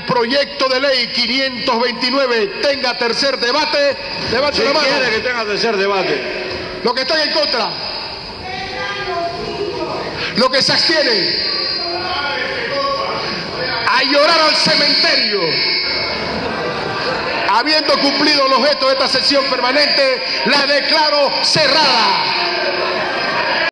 proyecto de ley 529 tenga tercer debate, levante la mano. Quiere que tenga tercer debate. Los que están en contra. Los que se abstienen. A llorar al cementerio. Habiendo cumplido los objetos de esta sesión permanente, la declaro cerrada.